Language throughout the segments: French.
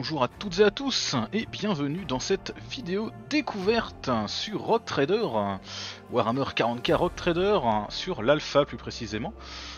bonjour à toutes et à tous et bienvenue dans cette vidéo découverte sur Rogue Trader, Warhammer 40K Rogue Trader, sur l'alpha plus précisément.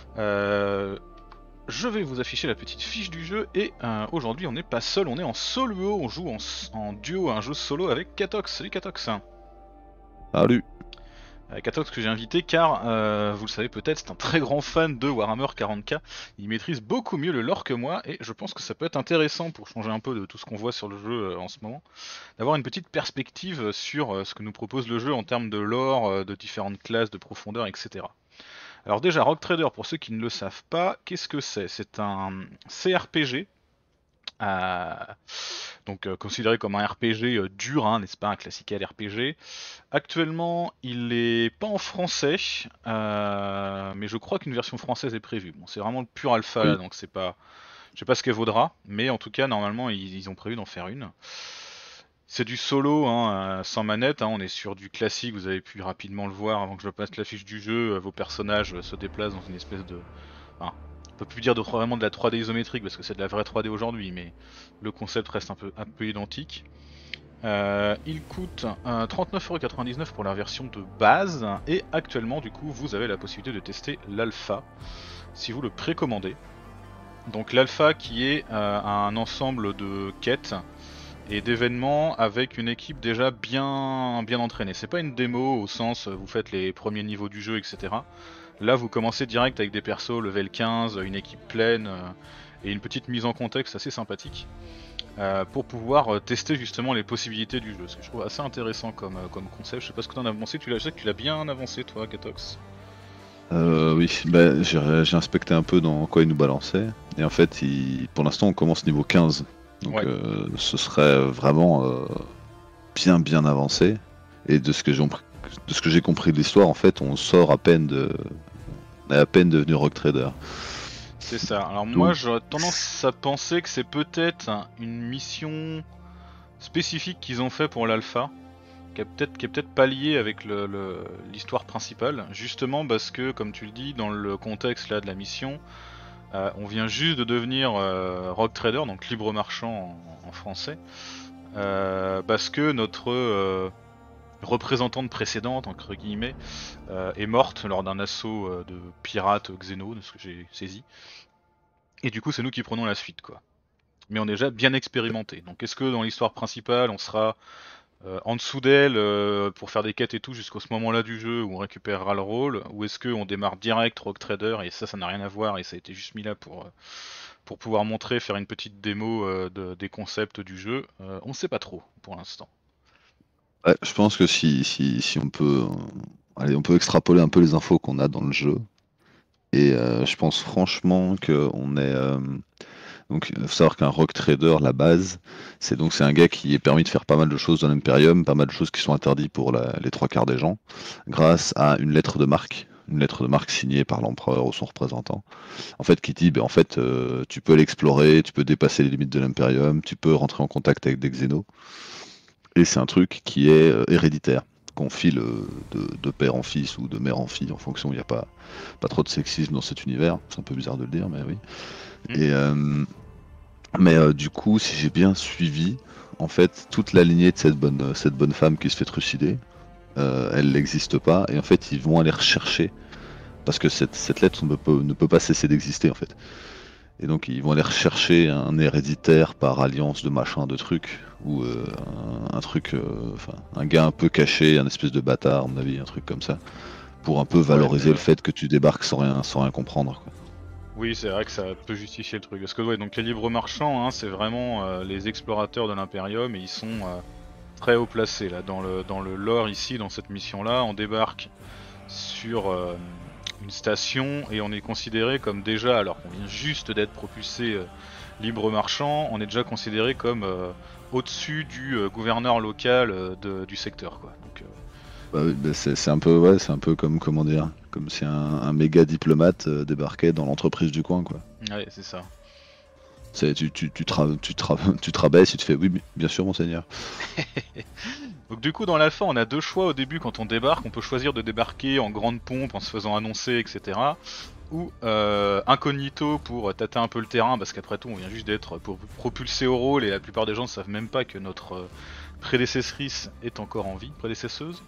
Je vais vous afficher la petite fiche du jeu et aujourd'hui on n'est pas seul, on est en solo, on joue en duo à un jeu solo avec Katox. Salut Katox. Salut. Katox que j'ai invité car, vous le savez peut-être, c'est un très grand fan de Warhammer 40K, il maîtrise beaucoup mieux le lore que moi et je pense que ça peut être intéressant pour changer un peu de tout ce qu'on voit sur le jeu en ce moment, d'avoir une petite perspective sur ce que nous propose le jeu en termes de lore, de différentes classes, de profondeur, etc. Alors déjà, Rogue Trader, pour ceux qui ne le savent pas, qu'est-ce que c'est? C'est un CRPG, euh, donc considéré comme un RPG dur, hein, n'est-ce pas, un classical RPG. Actuellement, il est pas en français, mais je crois qu'une version française est prévue. Bon, c'est vraiment le pur alpha là, Oui. donc c'est pas, je sais pas ce qu'elle vaudra, mais en tout cas, normalement, ils ont prévu d'en faire une. C'est du solo, hein, sans manette, hein, on est sur du classique, vous avez pu rapidement le voir avant que je passe la fiche du jeu, vos personnages se déplacent dans une espèce de... Enfin, on peut plus dire vraiment de la 3D isométrique parce que c'est de la vraie 3D aujourd'hui, mais le concept reste un peu identique. Il coûte 39,99€ pour la version de base et actuellement du coup vous avez la possibilité de tester l'alpha si vous le précommandez. Donc l'alpha qui est un ensemble de quêtes et d'événements avec une équipe déjà bien entraînée. C'est pas une démo au sens vous faites les premiers niveaux du jeu, etc. Là vous commencez direct avec des persos level 15, une équipe pleine et une petite mise en contexte assez sympathique. Pour pouvoir tester justement les possibilités du jeu, ce que je trouve assez intéressant comme concept. Je sais pas ce que t'en as avancé, je sais que tu l'as bien avancé toi, Katox. Oui, bah, j'ai inspecté un peu dans quoi il nous balançait. Et en fait, pour l'instant, on commence niveau 15. Donc Ouais, ce serait vraiment bien avancé. Et de ce que j'ai compris de l'histoire, en fait, on sort à peine on est à peine devenu Rogue Trader. c'est ça. Alors moi Donc, j'aurais tendance à penser que c'est peut-être une mission spécifique qu'ils ont fait pour l'alpha, qui est peut-être pas liée avec l'histoire principale, justement parce que, comme tu le dis, dans le contexte là de la mission, on vient juste de devenir Rogue Trader, donc libre marchand en français, parce que notre représentante précédente, entre guillemets, est morte lors d'un assaut de pirates xéno, de ce que j'ai saisi. Et du coup, c'est nous qui prenons la suite, quoi. Mais on est déjà bien expérimenté. Donc, est-ce que dans l'histoire principale, on sera en dessous d'elle pour faire des quêtes et tout jusqu'au ce moment-là du jeu où on récupérera le rôle, ou est-ce qu'on démarre direct Rogue Trader et ça n'a rien à voir et ça a été juste mis là pour pouvoir montrer, faire une petite démo des concepts du jeu. On sait pas trop pour l'instant. ouais, je pense que si on peut, allez, on peut extrapoler un peu les infos qu'on a dans le jeu. Et je pense franchement qu'on est donc, il faut savoir qu'un rock trader, la base, c'est un gars qui est permis de faire pas mal de choses dans l'Imperium, pas mal de choses qui sont interdites pour les trois quarts des gens, grâce à une lettre de marque signée par l'empereur ou son représentant, en fait, qui dit, ben, en fait, tu peux l'explorer, tu peux dépasser les limites de l'Imperium, tu peux rentrer en contact avec des xénos, et c'est un truc qui est héréditaire, qu'on file de père en fils ou de mère en fille, en fonction, il n'y a pas trop de sexisme dans cet univers, c'est un peu bizarre de le dire, mais oui. Hmm. Et, mais du coup, si j'ai bien suivi, en fait, toute la lignée de cette bonne femme qui se fait trucider, elle n'existe pas, et en fait, ils vont aller rechercher, parce que cette lettre ne peut pas cesser d'exister, en fait. Et donc, ils vont aller rechercher un héréditaire par alliance de machin, de trucs, ou un truc, enfin, un gars un peu caché, un espèce de bâtard, à mon avis, un truc comme ça, pour un peu Ouais, mais valoriser le fait que tu débarques sans rien comprendre, quoi. oui, c'est vrai que ça peut justifier le truc. Parce que ouais, donc les libres marchands, hein, c'est vraiment les explorateurs de l'Imperium et ils sont très haut placés là dans le lore ici, dans cette mission-là. On débarque sur une station et on est considéré comme déjà, alors qu'on vient juste d'être propulsé libre marchand, on est déjà considéré comme au-dessus du gouverneur local du secteur, quoi. Donc, Bah oui, bah c'est un peu, ouais, c'est un peu comme, comment dire, comme si un méga diplomate débarquait dans l'entreprise du coin, quoi. ouais, c'est ça. Tu te rabaisses, tu te fais, oui, bien sûr, monseigneur. Donc du coup dans l'alpha on a deux choix au début quand on débarque, on peut choisir de débarquer en grande pompe en se faisant annoncer, etc. ou incognito pour tâter un peu le terrain, parce qu'après tout on vient juste d'être propulsé au rôle et la plupart des gens ne savent même pas que notre prédécessrice est encore en vie. Prédécesseuse,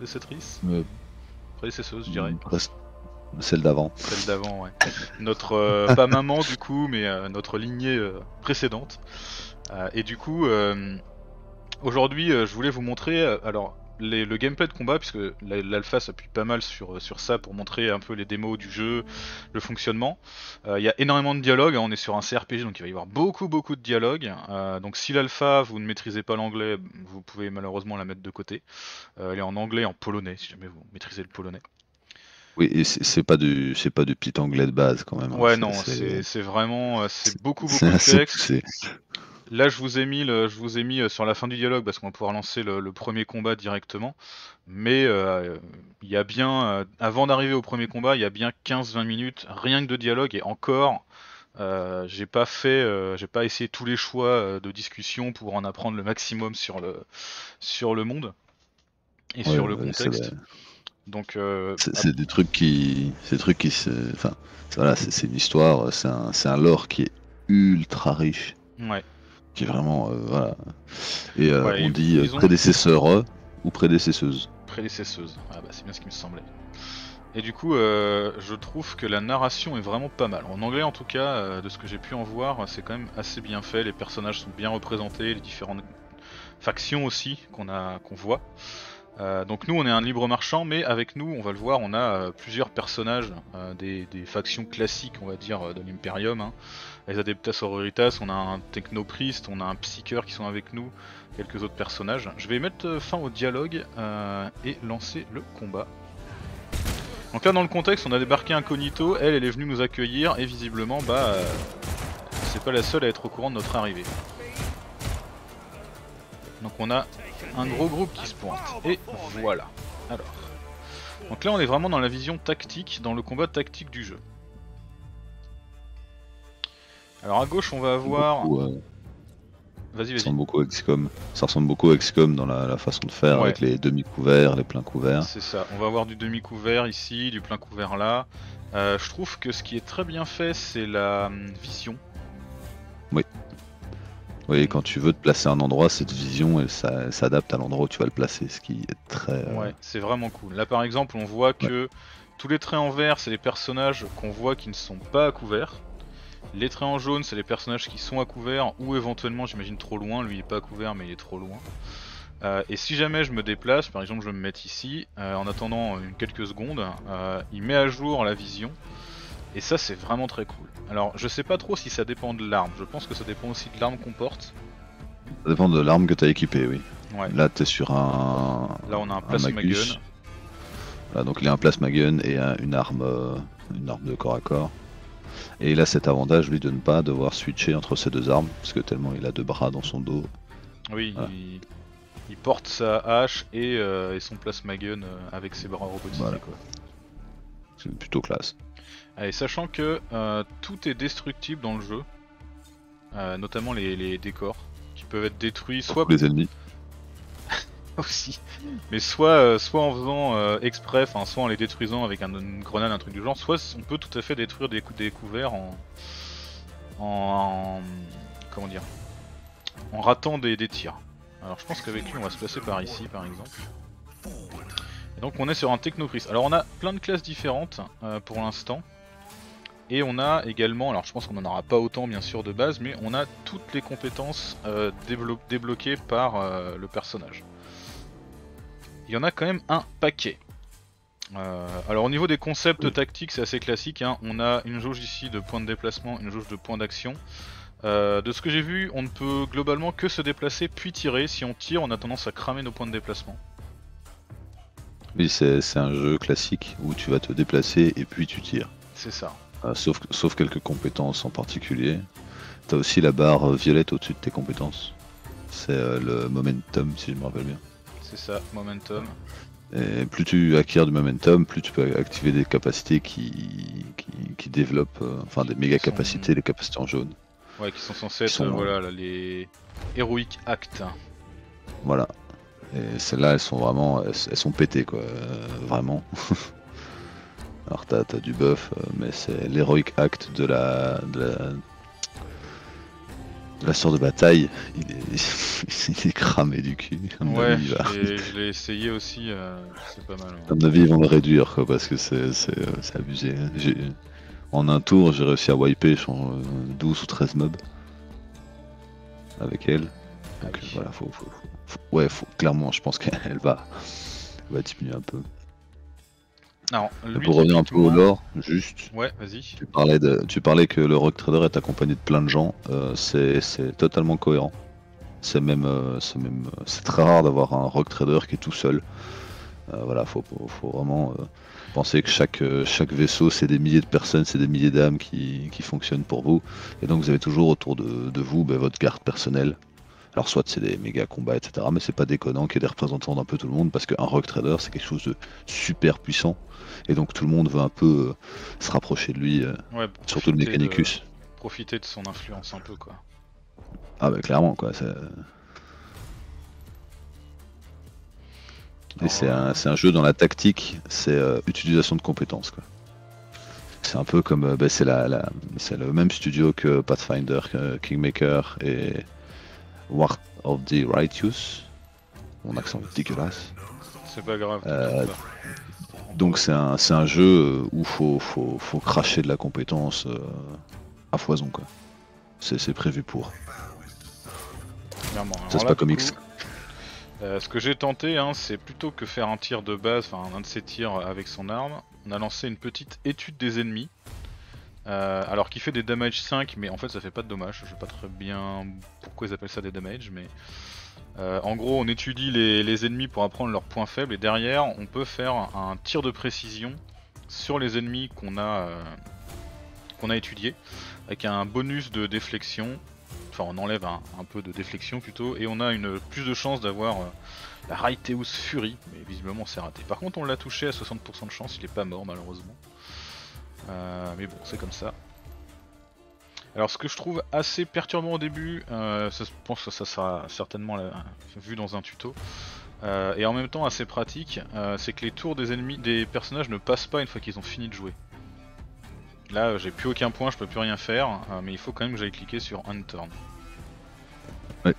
prédécesseuse je dirais. Celle d'avant. Celle d'avant, ouais. Notre, pas maman du coup, mais notre lignée précédente. Et du coup, aujourd'hui, je voulais vous montrer, alors, le gameplay de combat, puisque l'alpha s'appuie pas mal sur ça pour montrer un peu les démos du jeu, le fonctionnement. Il y a énormément de dialogues, hein, on est sur un CRPG, donc il va y avoir beaucoup de dialogues. Donc si l'alpha, vous ne maîtrisez pas l'anglais, vous pouvez malheureusement la mettre de côté. Elle est en anglais et en polonais, si jamais vous maîtrisez le polonais. Oui, et c'est pas du petit anglais de base quand même. Ouais, Hein. non, c'est vraiment, c'est beaucoup c'est de assez texte. poussé. Là, je vous ai mis sur la fin du dialogue parce qu'on va pouvoir lancer le premier combat directement. Mais il y a bien, avant d'arriver au premier combat, il y a bien 15-20 minutes rien que de dialogue et encore, j'ai pas essayé tous les choix de discussion pour en apprendre le maximum sur le monde et Ouais, sur le ouais, contexte. Donc, c'est des trucs qui, enfin, voilà, c'est une histoire, c'est un lore qui est ultra riche, ouais. qui est vraiment, voilà. Et Ouais, on dit ils ont prédécesseur ou prédécesseuse. prédécesseuse. Ah bah c'est bien ce qui me semblait. Et du coup, je trouve que la narration est vraiment pas mal. En anglais, en tout cas, de ce que j'ai pu en voir, c'est quand même assez bien fait. Les personnages sont bien représentés, les différentes factions aussi qu'on voit. Donc nous, on est un libre marchand, mais avec nous, on va le voir, on a plusieurs personnages des factions classiques, on va dire, de l'Imperium. Hein. Les Adeptas Sororitas, on a un Technopriest, on a un Psyker qui sont avec nous, quelques autres personnages. Je vais mettre fin au dialogue et lancer le combat. Donc là dans le contexte on a débarqué incognito, elle est venue nous accueillir et visiblement c'est pas la seule à être au courant de notre arrivée. Donc on a un gros groupe qui se pointe et voilà. Alors, donc là on est vraiment dans la vision tactique, dans le combat tactique du jeu. Alors à gauche on va avoir... Vas-y. Ça ressemble beaucoup à XCOM dans la façon de faire, avec les demi-couverts, les pleins couverts. C'est ça, on va avoir du demi-couvert ici, du plein couvert là. Je trouve que ce qui est très bien fait, c'est la vision. Oui. Oui, quand tu veux te placer à un endroit, cette vision, elle s'adapte à l'endroit où tu vas le placer, ce qui est très... Ouais, c'est vraiment cool. Là par exemple, on voit que tous les traits en vert, c'est les personnages qu'on voit qui ne sont pas à couvert. Les traits en jaune, c'est les personnages qui sont à couvert ou éventuellement, j'imagine, trop loin. Lui, il est pas à couvert, mais il est trop loin. Et si jamais je me déplace, par exemple, je vais me mettre ici, en attendant quelques secondes, il met à jour la vision. Et ça, c'est vraiment très cool. Alors, je sais pas trop si ça dépend de l'arme. Je pense que ça dépend aussi de l'arme qu'on porte. Ça dépend de l'arme que tu as équipée, oui. Ouais. Là, t'es sur un... Là, on a un plasma gun. Voilà, donc il a un plasma gun et une arme de corps à corps. Et il a cet avantage, lui, de ne pas devoir switcher entre ces deux armes, parce que tellement il a deux bras dans son dos. Oui, voilà. il porte sa hache et son plasma gun avec ses bras robotisés. Voilà. C'est plutôt classe. Allez, sachant que tout est destructible dans le jeu, notamment les décors, qui peuvent être détruits soit... les ennemis. aussi, mais soit en faisant exprès, soit en les détruisant avec une grenade, un truc du genre, soit on peut tout à fait détruire des couverts en comment dire, en ratant des tirs. Alors je pense qu'avec lui on va se placer par ici par exemple. Et donc on est sur un Technopriest. Alors on a plein de classes différentes pour l'instant. Et on a également, alors je pense qu'on n'en aura pas autant bien sûr de base, mais on a toutes les compétences débloquées par le personnage. Il y en a quand même un paquet. Alors au niveau des concepts tactiques, c'est assez classique. Hein. On a une jauge ici de points de déplacement, une jauge de points d'action. De ce que j'ai vu, on ne peut globalement que se déplacer puis tirer. Si on tire, on a tendance à cramer nos points de déplacement. Oui, c'est un jeu classique où tu vas te déplacer et puis tu tires. C'est ça. Sauf quelques compétences en particulier. T'as aussi la barre violette au-dessus de tes compétences. C'est le momentum, si je me rappelle bien. C'est ça, momentum. Et plus tu acquiers du momentum, plus tu peux activer des capacités qui développent, des méga capacités, les capacités en jaune. Ouais, qui sont censées être voilà, là, les Heroic Acts. Voilà. Et celles-là, elles sont vraiment, elles sont pétées quoi, vraiment. Alors t'as du buff, mais c'est l'heroic act de la sœur de bataille. Il est, il est cramé du cul. À mon avis, Ouais, il va, je l'ai essayé aussi, c'est pas mal. à mon avis, ils vont le réduire quoi, parce que c'est abusé. En un tour, j'ai réussi à wiper genre, 12 ou 13 mobs avec elle. Ah Donc oui. voilà, ouais, clairement, je pense qu'elle va diminuer un peu. Alors, Et lui, pour revenir un peu au typiquement... lore, juste, Ouais, vas-y. tu parlais que le Rogue Trader est accompagné de plein de gens, c'est totalement cohérent. C'est très rare d'avoir un Rogue Trader qui est tout seul. Voilà, faut vraiment penser que chaque vaisseau, c'est des milliers de personnes, c'est des milliers d'âmes qui fonctionnent pour vous. Et donc vous avez toujours autour de vous votre garde personnelle. Alors soit c'est des méga combats, etc. Mais c'est pas déconnant qu'il y ait des représentants d'un peu tout le monde, parce qu'un Rogue Trader, c'est quelque chose de super puissant. Et donc tout le monde veut un peu se rapprocher de lui, Ouais, surtout le Mechanicus. profiter de son influence un peu, quoi. Ah bah clairement, quoi. Et Alors, c'est un jeu dans la tactique, c'est utilisation de compétences, quoi. C'est un peu comme, c'est le même studio que Pathfinder, que Kingmaker et War of the Righteous. Mon accent est dégueulasse. c'est pas grave, Euh, t'inquiète pas. donc c'est un jeu où faut cracher de la compétence à foison, quoi. C'est prévu pour. Clairement. Ça Alors c'est là, pas du comme coup, X. ce que j'ai tenté, hein, c'est plutôt que faire un tir de base, enfin un de ses tirs avec son arme, on a lancé une petite étude des ennemis. Alors qui fait des damage 5, mais en fait ça fait pas de dommages, je sais pas très bien pourquoi ils appellent ça des damage, mais en gros on étudie les ennemis pour apprendre leurs points faibles, et derrière on peut faire un tir de précision sur les ennemis qu'on a étudiés, avec un bonus de déflexion, enfin on enlève un peu de déflexion plutôt, et on a plus de chance d'avoir la Raiteus Fury, mais visiblement c'est raté. Par contre on l'a touché à 60% de chance, il est pas mort malheureusement. Mais bon, c'est comme ça. Alors ce que je trouve assez perturbant au début, je pense que ça sera certainement vu dans un tuto, et en même temps assez pratique, c'est que les tours des ennemis, des personnages ne passent pas une fois qu'ils ont fini de jouer. Là j'ai plus aucun point, je peux plus rien faire, mais il faut quand même que j'aille cliquer sur Unturn. Ouais.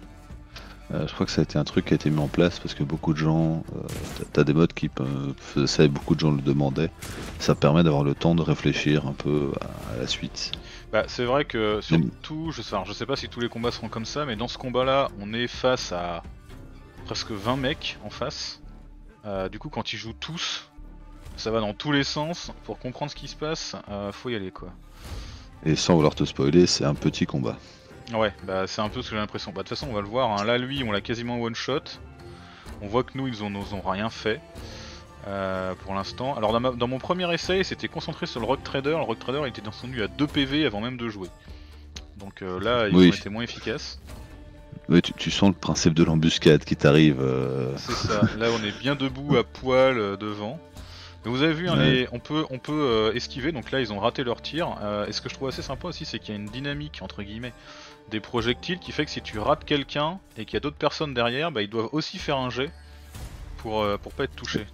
Je crois que ça a été un truc qui a été mis en place parce que beaucoup de gens, t'as des modes qui faisaient ça et beaucoup de gens le demandaient. Ça permet d'avoir le temps de réfléchir un peu à la suite. Bah c'est vrai que Même- surtout, je sais pas si tous les combats seront comme ça, mais dans ce combat là on est face à presque 20 mecs en face. Du coup quand ils jouent tous, ça va dans tous les sens, pour comprendre ce qui se passe, faut y aller quoi. Et sans vouloir te spoiler, c'est un petit combat. Ouais, bah c'est un peu ce que j'ai l'impression. Bah de toute façon on va le voir, hein. Là lui on l'a quasiment one shot. On voit que nous ils nous ont rien fait pour l'instant. Alors dans mon premier essai c'était concentré sur le Rogue Trader. Le Rogue Trader il était descendu à 2 PV avant même de jouer. Donc là ils ont Oui, été moins efficaces. oui tu sens le principe de l'embuscade qui t'arrive. C'est ça, là on est bien debout à poil devant. Mais vous avez vu, hein, Ouais. on peut esquiver, donc là ils ont raté leur tir. Et ce que je trouve assez sympa aussi, c'est qu'il y a une dynamique entre guillemets des projectiles qui fait que si tu rates quelqu'un et qu'il y a d'autres personnes derrière, bah, ils doivent aussi faire un jet pour pas être touchés.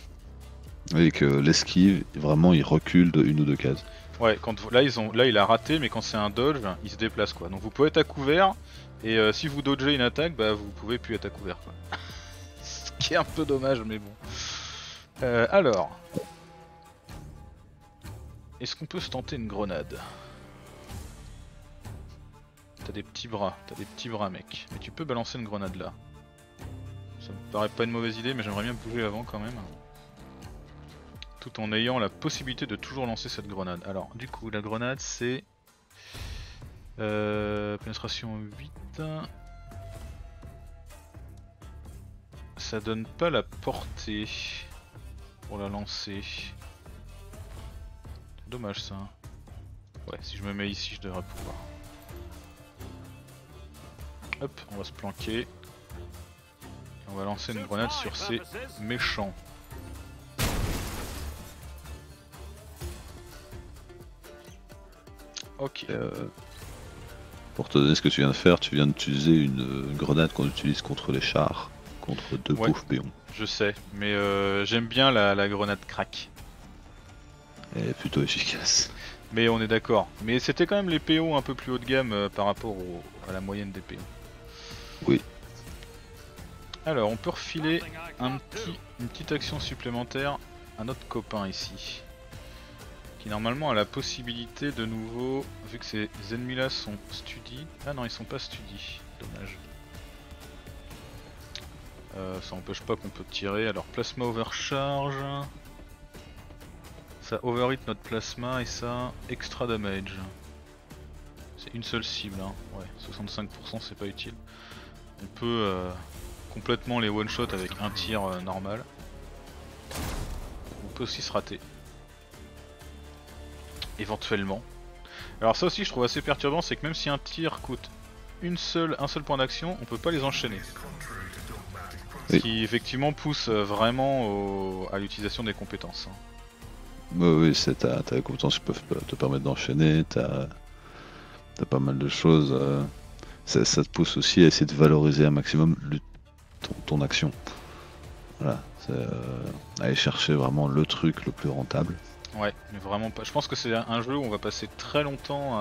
Et que l'esquive, vraiment, il recule de une ou deux cases. Ouais, là il a raté, mais quand c'est un dodge, il se déplace quoi. Donc vous pouvez être à couvert, et si vous dodgez une attaque, bah vous pouvez plus être à couvert quoi. Ce qui est un peu dommage, mais bon. Alors, est-ce qu'on peut se tenter une grenade? T'as des petits bras mec. Mais tu peux balancer une grenade là. Ça me paraît pas une mauvaise idée, mais j'aimerais bien bouger avant quand même. Tout en ayant la possibilité de toujours lancer cette grenade. Alors du coup la grenade c'est... pénétration 8. Ça donne pas la portée pour la lancer. C'est dommage ça. Ouais, si je me mets ici je devrais pouvoir. Hop, on va se planquer. Et on va lancer une grenade sur ces méchants. Ok. Pour te donner ce que tu viens de faire, tu viens d'utiliser une grenade qu'on utilise contre les chars, contre deux Ouais. pauvres péons. Je sais, mais j'aime bien la grenade crack. est plutôt efficace. Mais on est d'accord. Mais c'était quand même les PO un peu plus haut de gamme par rapport à la moyenne des PO. Oui. Alors on peut refiler une petite action supplémentaire à notre copain ici. Qui normalement a la possibilité de nouveau, vu que ces ennemis là sont studi. Ah non, ils sont pas studi, dommage. Ça empêche pas qu'on peut tirer. Alors plasma overcharge. Ça overhit notre plasma et ça extra damage. C'est une seule cible, hein. Ouais, 65% c'est pas utile. On peut complètement les one shot avec un tir normal. On peut aussi se rater. Éventuellement. Alors ça aussi je trouve assez perturbant, c'est que même si un tir coûte un seul point d'action, on peut pas les enchaîner. Ce qui effectivement pousse vraiment à l'utilisation des compétences. Oui, t'as des compétences qui peuvent te permettre d'enchaîner, t'as pas mal de choses. Ça te pousse aussi à essayer de valoriser un maximum ton action. Voilà, aller chercher vraiment le truc le plus rentable. Ouais, mais vraiment pas. Je pense que c'est un jeu où on va passer très longtemps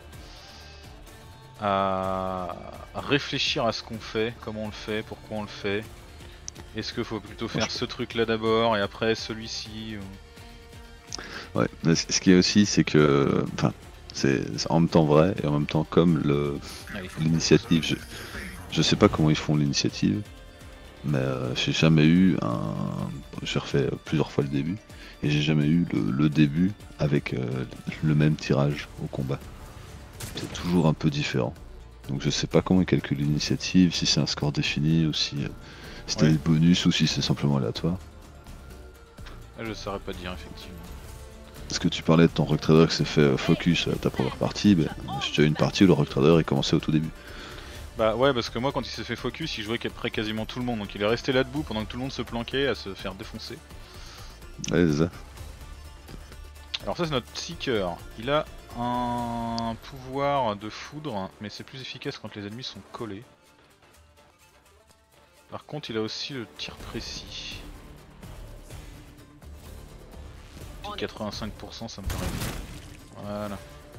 à réfléchir à ce qu'on fait, comment on le fait, pourquoi on le fait. Est-ce qu'il faut plutôt faire ce truc là d'abord et après celui-ci ou... Ouais, mais ce qui est aussi, c'est que. Enfin, c'est en même temps vrai et en même temps comme l'initiative. Je sais pas comment ils font l'initiative, mais j'ai jamais eu un. J'ai refait plusieurs fois le début et j'ai jamais eu le début avec le même tirage au combat. C'est toujours un peu différent. Donc je sais pas comment ils calculent l'initiative, si c'est un score défini ou si t'as des bonus ou si c'est simplement aléatoire. Ah, je saurais pas dire effectivement. Parce que tu parlais de ton Rogue Trader qui s'est fait focus à ta première partie, si tu as une partie où le Rogue Trader est commencé au tout début. Bah ouais, parce que moi quand il s'est fait focus, il jouait après quasiment tout le monde, donc il est resté là debout pendant que tout le monde se planquait à se faire défoncer. Ouais, c'est ça. Alors ça c'est notre Seeker, il a un pouvoir de foudre, mais c'est plus efficace quand les ennemis sont collés. Par contre il a aussi le tir précis. 85% ça me paraît bien. Voilà.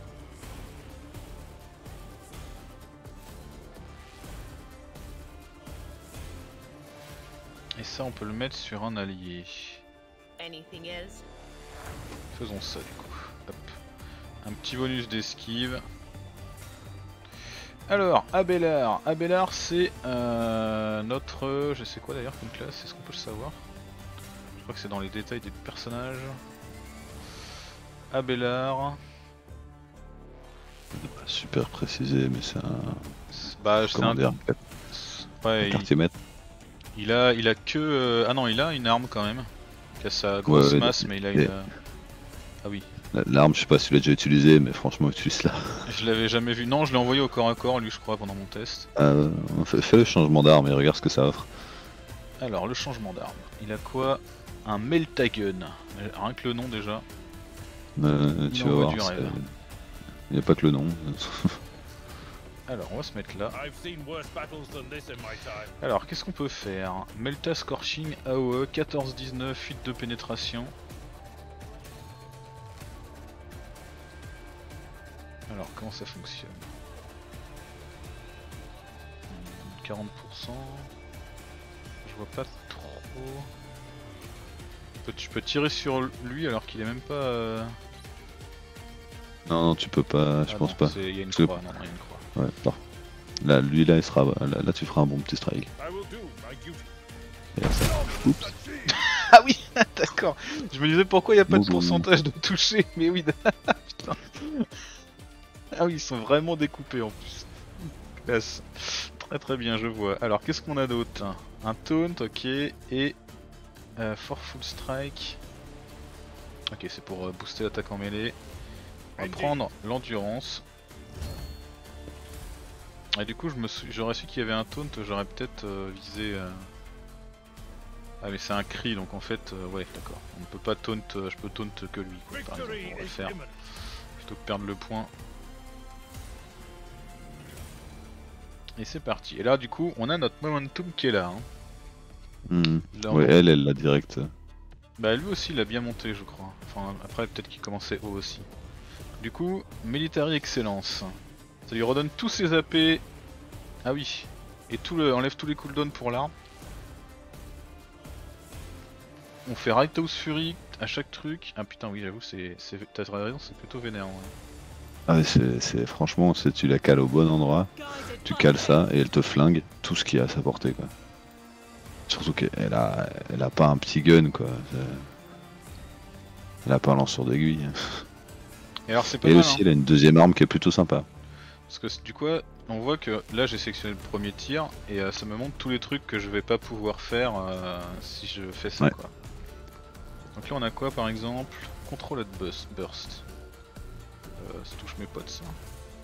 Et ça on peut le mettre sur un allié. Faisons ça du coup. Hop. Un petit bonus d'esquive. Alors, Abelard. Abelard c'est notre... Je sais quoi d'ailleurs comme classe, est-ce qu'on peut le savoir? Je crois que c'est dans les détails des personnages. Abelard. Pas super précisé, mais c'est un... Bah c'est un... Ouais, quartier maître. Il a que... Ah non, il a une arme quand même. Qui a sa grosse masse, mais il a une... Ah oui. L'arme, je sais pas si tu l'as déjà utilisé, mais franchement, utilise-la. Je l'avais jamais vu. Non, je l'ai envoyé au corps à corps, lui, je crois, pendant mon test. Fais le changement d'arme et regarde ce que ça offre. Alors, le changement d'arme. Il a quoi? Un Meltagun. Rien que le nom déjà. Tu vas voir. Il n'y a pas que le nom. Alors, on va se mettre là. Alors, qu'est-ce qu'on peut faire? Melta Scorching AOE, 14-19, fuite de pénétration. Alors, comment ça fonctionne? 40%. Je vois pas trop. Tu peux tirer sur lui alors qu'il est même pas... Non, tu peux pas, je pense pas. Il y a une croix, non, il y a une croix. Ouais, non. Là, lui là, il sera... là, tu feras un bon petit strike. Et là, ça... Oups. Ah oui, d'accord. Je me disais pourquoi il n'y a pas de pourcentage de toucher, mais oui. Putain. Ah oui, ils sont vraiment découpés en plus. Classe. Très très bien, je vois. Alors, qu'est-ce qu'on a d'autre? Un taunt, ok, et... for full strike. Ok, c'est pour booster l'attaque en mêlée. On va prendre l'endurance. Et du coup, j'aurais su qu'il y avait un taunt, j'aurais peut-être visé... Ah mais c'est un cri, donc en fait, ouais, d'accord. On ne peut pas taunt, je peux taunt que lui, quoi, par exemple. On va le faire, plutôt que perdre le point. Et c'est parti. Et là, du coup, on a notre momentum qui est là. Hein. Là, ouais, elle l'a direct. Bah lui aussi il a bien monté je crois. Enfin après peut-être qu'il commençait haut aussi. Du coup, Military Excellence. Ça lui redonne tous ses AP. Ah oui. Et enlève tous les cooldowns pour l'arme. On fait Righthouse Fury à chaque truc. Ah putain oui j'avoue t'as raison, c'est plutôt vénère. Ouais. Ah, franchement, tu la cales au bon endroit, tu cales ça et elle te flingue tout ce qui est à sa portée quoi. Surtout qu'elle a pas un petit gun quoi. Elle a pas un lanceur d'aiguille. Et alors c'est pas Et mal aussi hein. elle a une deuxième arme qui est plutôt sympa. Parce que du coup on voit que là j'ai sélectionné le premier tir et ça me montre tous les trucs que je vais pas pouvoir faire si je fais ça Ouais. quoi. Donc là on a quoi par exemple? Control at burst. Ça touche mes potes ça.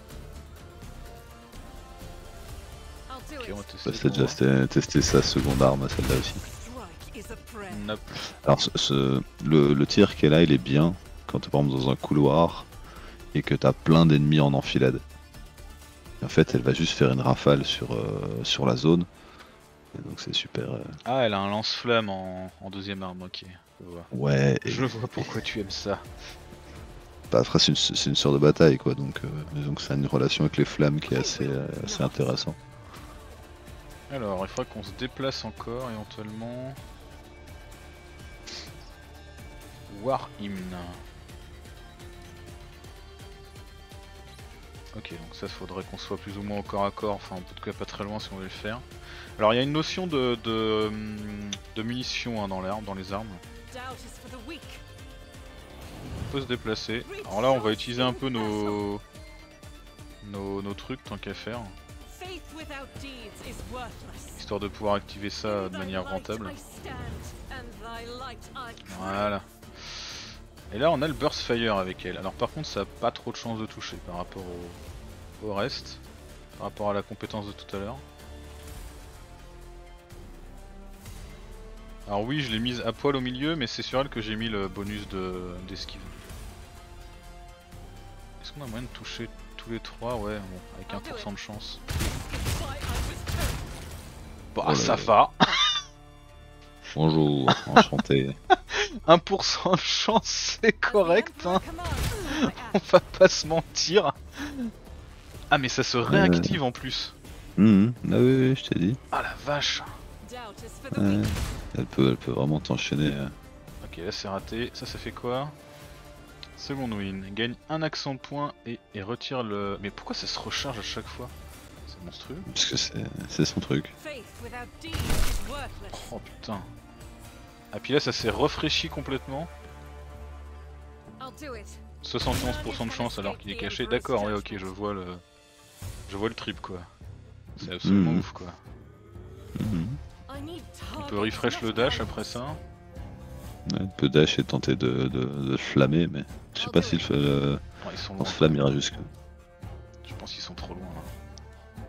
Ok on va tester. T'as déjà testé sa seconde arme, celle-là aussi. Nope. Alors le tir qui est là, il est bien quand t'es par exemple dans un couloir et que t'as plein d'ennemis en enfilade. Et en fait, elle va juste faire une rafale sur la zone. Et donc c'est super. Ah elle a un lance-flamme en deuxième arme, ok. Je vois. Ouais. Je vois pourquoi tu aimes ça. Bah, après c'est une sœur de bataille quoi, donc ça a une relation avec les flammes qui est assez intéressant. Alors il faudra qu'on se déplace encore éventuellement. War Hymn. Ok donc ça faudrait qu'on soit plus ou moins au corps à corps, enfin en tout cas pas très loin si on veut le faire. Alors il y a une notion de munitions hein, dans les armes. On peut se déplacer. Alors là on va utiliser un peu nos trucs tant qu'à faire. Histoire de pouvoir activer ça de manière rentable. Voilà. Et là on a le Burst Fire avec elle. Alors par contre ça a pas trop de chance de toucher par rapport au reste. Par rapport à la compétence de tout à l'heure. Alors oui je l'ai mise à poil au milieu mais c'est sur elle que j'ai mis le bonus d'esquive. Est-ce qu'on a moyen de toucher tous les trois? Ouais bon avec 1% de chance. Bah Oh ça va. Bonjour, enchanté. 1% de chance c'est correct hein. On va pas se mentir. Ah mais ça se réactive en plus. Ah oui, je t'ai dit. Ah la vache. Elle peut vraiment t'enchaîner. Ok là c'est raté, ça fait quoi? Seconde win, gagne un accent de point et retire le... Mais pourquoi ça se recharge à chaque fois? C'est monstrueux. Parce que c'est son truc. Oh putain. Ah puis là ça s'est rafraîchi complètement. 71% de chance alors qu'il est caché. D'accord, ouais ok je vois le trip quoi. C'est absolument ouf quoi. On peut refresh le dash après ça. Ouais, peut dash et tenter de flammer, mais je sais pas si ils sont loin. se flamme ira jusque. Je pense qu'ils sont trop loin là.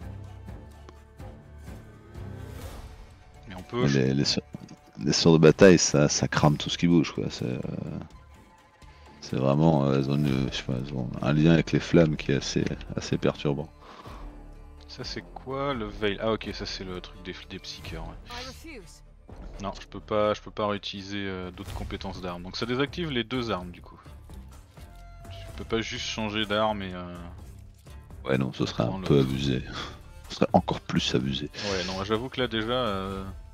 Mais on peut. Les sorts de bataille, ça crame tout ce qui bouge quoi. C'est vraiment, elles ont un lien avec les flammes qui est assez perturbant. Ça c'est quoi le veil? Ah ok ça c'est le truc des psycheurs. Ouais. Non je peux pas réutiliser d'autres compétences d'armes. Donc ça désactive les deux armes du coup. Je peux pas juste changer d'arme et Ouais non ce serait un peu abusé. Ce serait encore plus abusé. Ouais non j'avoue que là déjà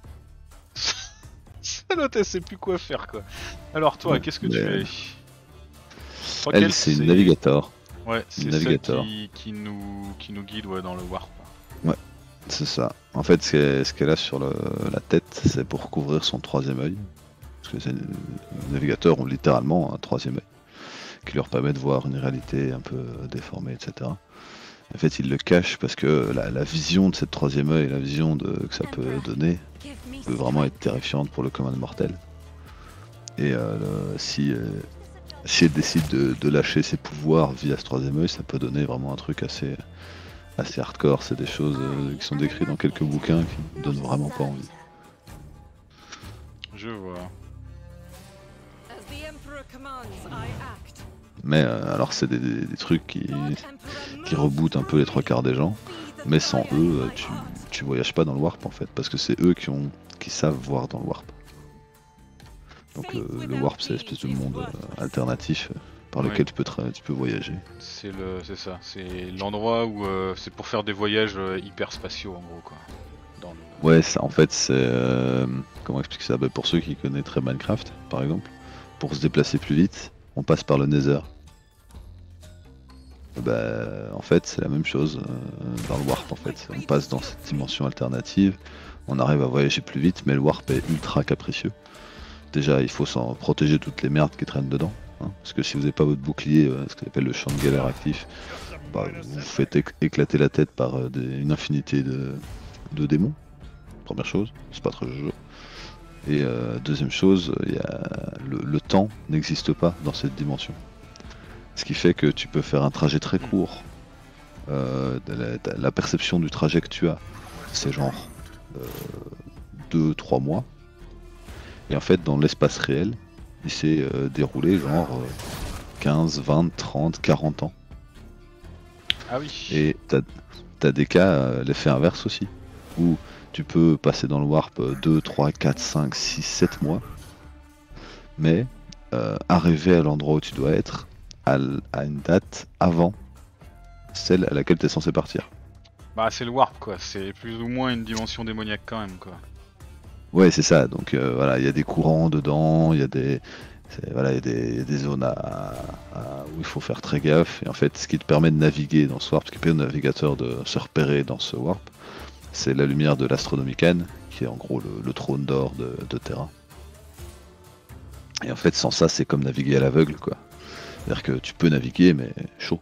Salotte elle sait plus quoi faire quoi. Alors toi qu'est-ce que tu es? Elle c'est une navigator. Ouais, c'est celle qui nous guide ouais, dans le warp. Ouais, c'est ça. En fait, ce qu'elle a sur la tête, c'est pour couvrir son troisième œil. Parce que les navigateurs ont littéralement un troisième œil qui leur permet de voir une réalité un peu déformée, etc. En fait, ils le cachent parce que la vision de cette troisième œil, la vision que ça peut donner, peut vraiment être terrifiante pour le commun mortel. Et si elle décide de lâcher ses pouvoirs via ce troisième œil, ça peut donner vraiment un truc assez hardcore. C'est des choses qui sont décrites dans quelques bouquins qui ne donnent vraiment pas envie. Je vois. Mais alors c'est des trucs qui rebootent un peu les trois quarts des gens. Mais sans eux, tu voyages pas dans le warp en fait, parce que c'est eux qui savent voir dans le warp. Donc le warp, c'est l'espèce de monde alternatif par Oui, lequel tu peux voyager. c'est ça, c'est l'endroit où c'est pour faire des voyages hyper spatiaux en gros quoi. Dans le... Ouais, ça, en fait, c'est comment expliquer ça? Bah, pour ceux qui connaîtraient Minecraft, par exemple, pour se déplacer plus vite, on passe par le Nether. Bah, en fait, c'est la même chose dans le warp. En fait, on passe dans cette dimension alternative, on arrive à voyager plus vite, mais le warp est ultra capricieux. Déjà, il faut s'en protéger de toutes les merdes qui traînent dedans, hein, parce que si vous n'avez pas votre bouclier, ce qu'on appelle le champ de galère actif, bah, vous vous faites éclater la tête par une infinité de démons. Première chose, c'est pas très jeu. Et deuxième chose, le temps n'existe pas dans cette dimension. Ce qui fait que tu peux faire un trajet très court. La perception du trajet que tu as, c'est genre 2-3 mois. Et en fait, dans l'espace réel, il s'est déroulé genre 15, 20, 30, 40 ans. Ah oui. Et t'as des cas, l'effet inverse aussi, où tu peux passer dans le warp 2, 3, 4, 5, 6, 7 mois, mais arriver à l'endroit où tu dois être à une date avant celle à laquelle tu es censé partir. Bah c'est le warp quoi, c'est plus ou moins une dimension démoniaque quand même quoi. Ouais, c'est ça. Donc voilà, il y a des courants dedans, il y a voilà, il y a des zones où il faut faire très gaffe. Et en fait, ce qui te permet de naviguer dans ce warp, ce qui permet au navigateur de se repérer dans ce warp, c'est la lumière de l'Astronomicon, qui est en gros le trône d'or de Terra. Et en fait, sans ça, c'est comme naviguer à l'aveugle, quoi. C'est-à-dire que tu peux naviguer, mais chaud.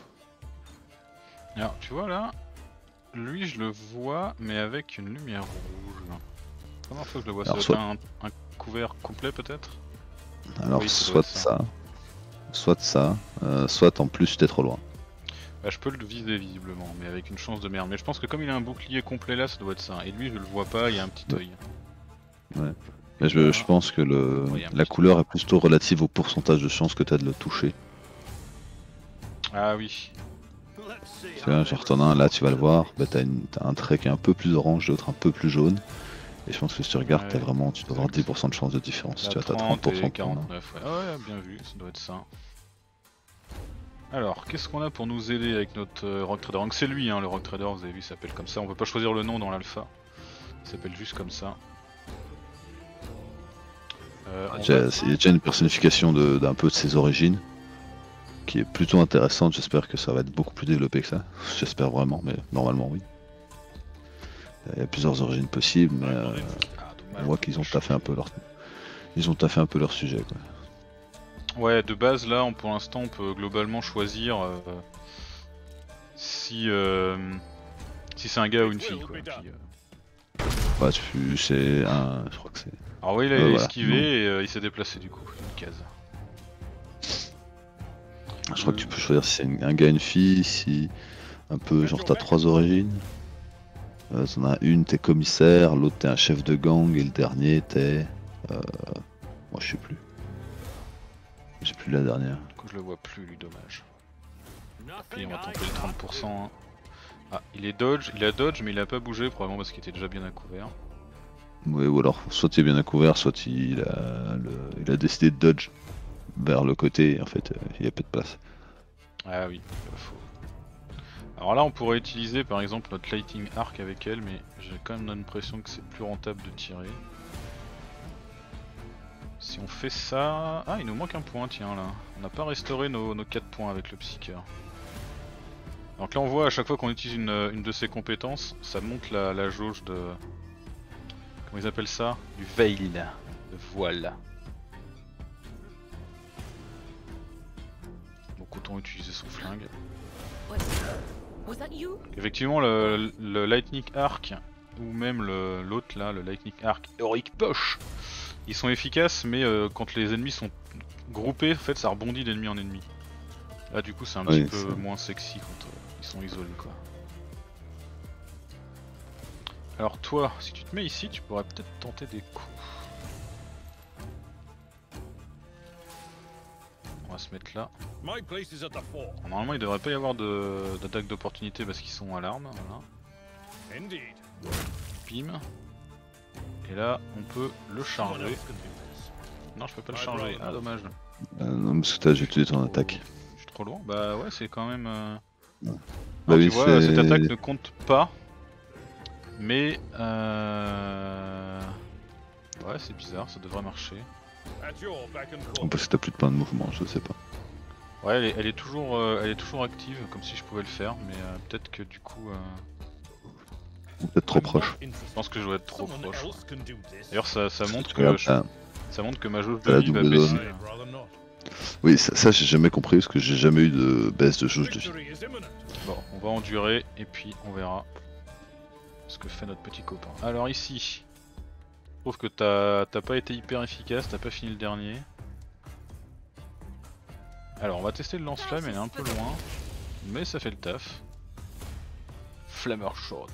Alors tu vois là, lui je le vois mais avec une lumière rouge. Comment faut que je le vois? Ça Alors, doit être un couvert complet peut-être? Alors, Oui, ça doit être ça. soit en plus t'es trop loin. Bah je peux le viser visiblement, mais avec une chance de merde. Mais je pense que comme il a un bouclier complet là, ça doit être ça. Et lui je le vois pas, il y a un petit Ouais. œil. Ouais. Mais je pense que Ouais, la couleur est plutôt relative au pourcentage de chance que t'as de le toucher. Ah oui. Tu vois, genre t'en as un là, tu vas le voir, bah, t'as un trait qui est un peu plus orange, l'autre un peu plus jaune. Et je pense que si tu regardes, Ouais. tu dois avoir 10% de chance de différence. La Tu vois, t'as 30 30% et de ton. 49, ouais. Ah ouais, bien vu, ça doit être ça. Alors, qu'est-ce qu'on a pour nous aider avec notre Rock Trader? Donc c'est lui, hein, le Rock Trader, vous avez vu, il s'appelle comme ça. On peut pas choisir le nom dans l'alpha. Il s'appelle juste comme ça. Il y a déjà une personnification d'un peu de ses origines, qui est plutôt intéressante. J'espère que ça va être beaucoup plus développé que ça. J'espère vraiment, mais normalement oui. Il y a plusieurs origines possibles, mais Ah, on dommage, voit qu'ils ont taffé un peu leur sujet, quoi. Ouais, de base là, pour l'instant, on peut globalement choisir si c'est un gars ou une fille, quoi. Bah, c'est un. Je crois que c'est. Alors oui, il a Voilà. esquivé et il s'est déplacé du coup, une case. Je crois que tu peux choisir si c'est un gars, une fille, si un peu genre t'as 3 origines. T'en as une, t'es commissaire, l'autre t'es un chef de gang, et le dernier t'es. Moi je sais plus. J'ai plus la dernière. Du coup, je le vois plus, lui, dommage. Puis on va tenter le 30%. Hein. Ah, il a dodge, mais il a pas bougé, probablement parce qu'il était déjà bien à couvert. Ouais, ou alors soit il est bien à couvert, soit il a décidé de dodge vers le côté, et en fait il y a peu de place. Ah oui, pas faux. Alors là, on pourrait utiliser par exemple notre Lightning Arc avec elle, mais j'ai quand même l'impression que c'est plus rentable de tirer. Si on fait ça... Ah, il nous manque un point, tiens là. On n'a pas restauré nos 4 points avec le Psyker. Donc là, on voit à chaque fois qu'on utilise une de ses compétences, ça monte la jauge de... Comment ils appellent ça? Du veil, de voile. Donc autant utiliser son flingue. Effectivement, le Lightning Arc, ou même l'autre là, le Lightning Arc Heroic Poche, ils sont efficaces, mais quand les ennemis sont groupés, en fait, ça rebondit d'ennemi en ennemi. Là, du coup, c'est un petit peu moins sexy quand ils sont isolés, quoi. Alors toi, si tu te mets ici, tu pourrais peut-être tenter des coups. On va se mettre là. Normalement, il devrait pas y avoir d'attaque d'opportunité parce qu'ils sont à l'arme. Voilà. Bim. Et là, on peut le charger. Non, je peux pas le charger. Ah, dommage. Non, parce que t'as utilisé ton attaque. Je suis trop loin. Bah ouais, c'est quand même. Bah Alors, oui, tu vois, cette attaque c'est. ne compte pas. Mais ouais, c'est bizarre, ça devrait marcher. Parce que t'as plus de points de mouvement, je sais pas. Ouais, elle est toujours active, comme si je pouvais le faire, mais peut-être que du coup, Ou peut-être trop proche. je pense que je dois être trop proche. D'ailleurs, ça montre Regarde, que t'as ça montre que ma jauge t'as de la vie va double baisser. zone. Oui, ça j'ai jamais compris parce que j'ai jamais eu de baisse de jauge de vie. Bon, on va endurer et puis on verra ce que fait notre petit copain. Alors ici, je trouve que t'as pas été hyper efficace, t'as pas fini le dernier. Alors on va tester le lance-flamme, elle est un peu loin, mais ça fait le taf. Flammer shot.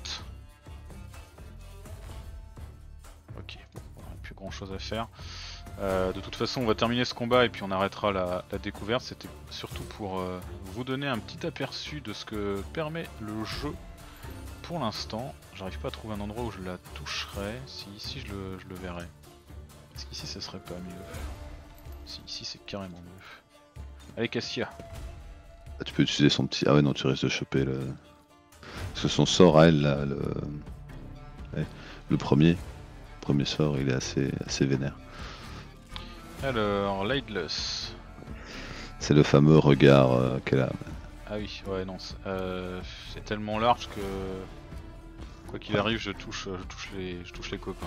Ok, bon, on n'a plus grand chose à faire. De toute façon on va terminer ce combat et puis on arrêtera la découverte. C'était surtout pour vous donner un petit aperçu de ce que permet le jeu pour l'instant. J'arrive pas à trouver un endroit où je la toucherais. Si ici je le verrais. Est-ce qu'ici ça serait pas mieux? Si ici c'est carrément mieux. Allez Cassia. Ah, tu peux utiliser son petit. Ah ouais, non, tu risques de choper le. Parce que son sort à elle, là, ouais, le premier sort, il est assez vénère. Alors, Lightless. C'est le fameux regard qu'elle a. Ah oui, ouais, non, c'est tellement large que quoi qu'il arrive, je touche les copains.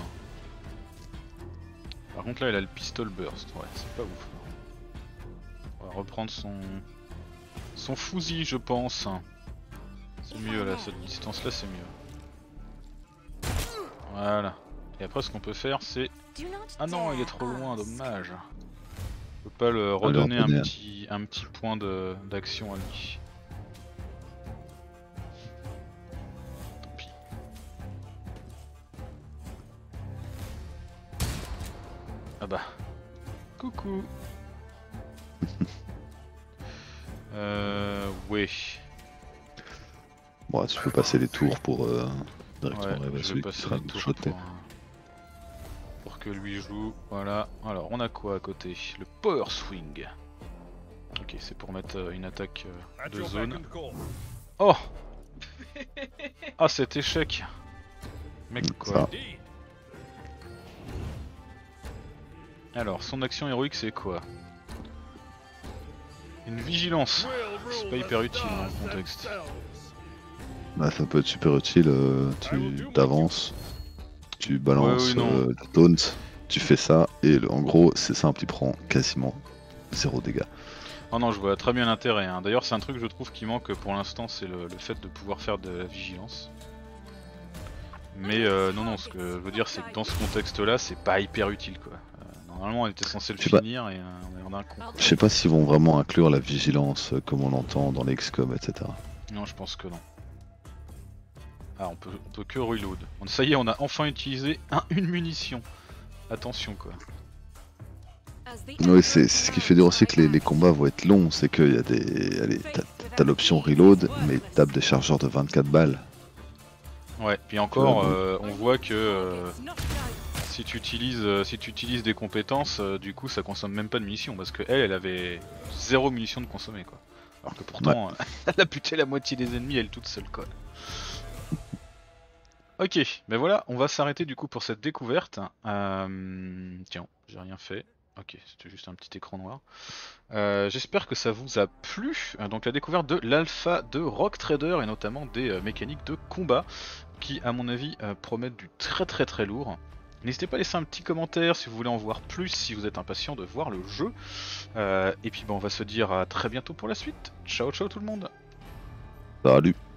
Par contre là, elle a le pistol burst, ouais, c'est pas ouf. On va reprendre son fusil, je pense. C'est mieux là, cette distance là, c'est mieux. Voilà. Et après, ce qu'on peut faire, c'est. Ah non, il est trop loin, dommage. Je peux pas le redonner un petit point d'action à lui. Tant pis. Ah bah. Coucou. Ouais. Bon, tu peux passer les tours pour directement Ouais, rêver à je vais celui qui passer sera les tours shoté. pour que lui joue. Voilà. Alors, on a quoi à côté? Le Power Swing. Ok, c'est pour mettre une attaque de zone. Oh! Ah, cet échec! Mec, quoi. Ça. Alors, son action héroïque, c'est quoi? Une vigilance. C'est pas hyper utile dans le contexte. Bah, ça peut être super utile. Tu t'avances, tu balances Ouais, oui, non. le taunt, tu fais ça, et en gros, c'est simple, il prend quasiment 0 dégâts. Oh non, je vois très bien l'intérêt. Hein. D'ailleurs, c'est un truc que je trouve qui manque pour l'instant, c'est le fait de pouvoir faire de la vigilance. Mais non, ce que je veux dire, c'est que dans ce contexte-là, c'est pas hyper utile, quoi. Normalement, on était censé le finir et on a un con. Je sais pas s'ils vont vraiment inclure la vigilance comme on l'entend dans les XCOM, etc. Non, je pense que non. Ah, on peut que reload. Ça y est, on a enfin utilisé une munition. Attention, quoi. Oui, c'est ce qui fait dire aussi que les combats vont être longs, c'est qu'il y a des. Allez, t'as l'option reload, mais tape des chargeurs de 24 balles. Ouais, puis encore, on voit que si tu utilises des compétences, du coup ça consomme même pas de munitions, parce que elle avait 0 munitions de consommer, quoi. Alors que pourtant, elle a buté la moitié des ennemis elle toute seule, quoi. Ok, ben voilà, on va s'arrêter du coup pour cette découverte. Tiens, j'ai rien fait. Ok, c'était juste un petit écran noir. J'espère que ça vous a plu. Donc la découverte de l'alpha de Rock Trader et notamment des mécaniques de combat qui à mon avis promettent du très lourd. N'hésitez pas à laisser un petit commentaire si vous voulez en voir plus, si vous êtes impatient de voir le jeu. Et puis on va se dire à très bientôt pour la suite. Ciao tout le monde. Salut.